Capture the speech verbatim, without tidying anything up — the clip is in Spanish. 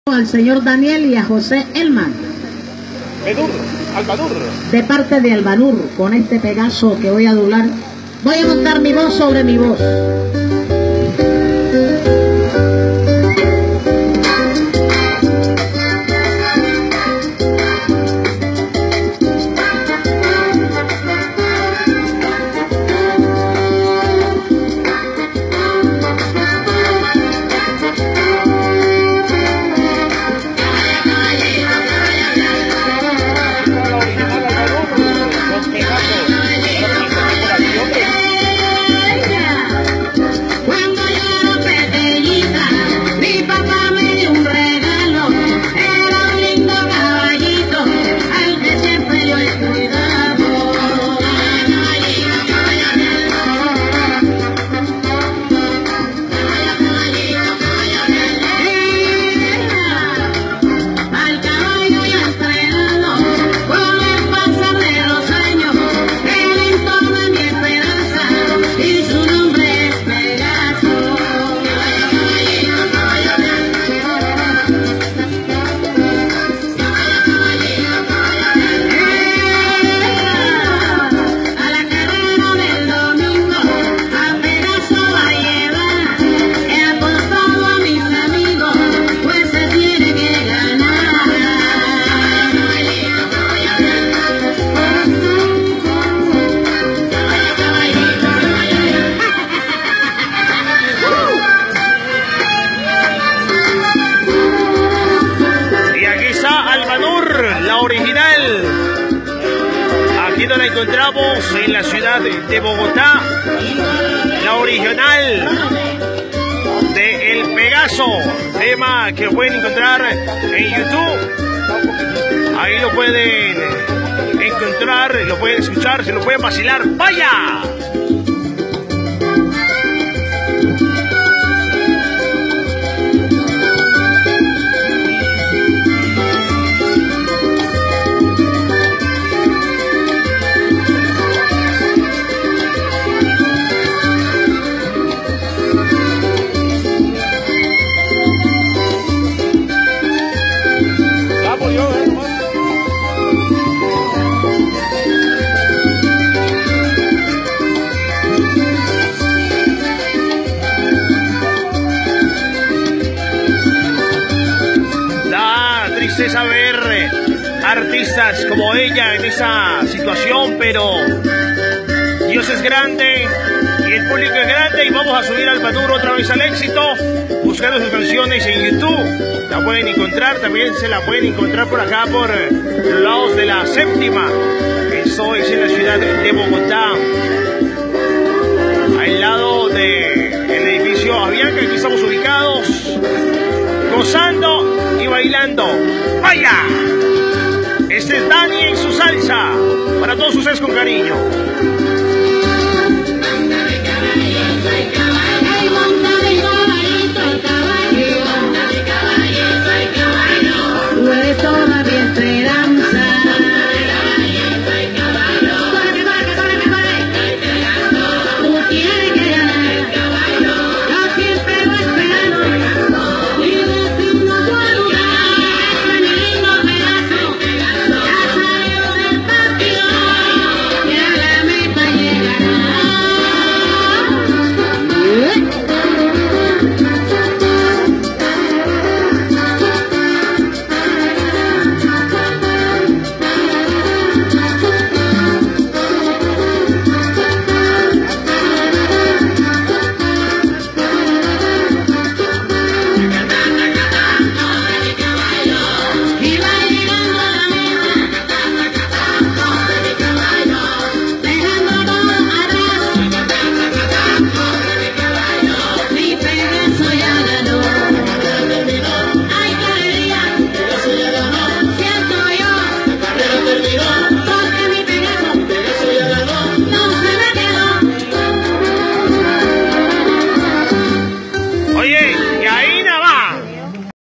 Al señor Daniel y a José Elman. Bedur, Albanur. De parte de Albanur, con este Pegaso que voy a doblar, voy a montar mi voz sobre mi voz. La original, aquí nos la encontramos en la ciudad de Bogotá, la original de El Pegaso, tema que pueden encontrar en YouTube. Ahí lo pueden encontrar, lo pueden escuchar, se lo pueden vacilar. ¡Vaya! Tristeza ver artistas como ella en esa situación, pero Dios es grande y el público es grande y vamos a subir al Albanur otra vez al éxito, buscando sus canciones en YouTube. La pueden encontrar, también se la pueden encontrar por acá, por los lados de la séptima. Esto es en la ciudad de Bogotá, al lado del edificio Avianca. Aquí estamos ubicados, gozando y bailando. ¡Vaya! Este es Dani en su salsa, para todos ustedes con cariño.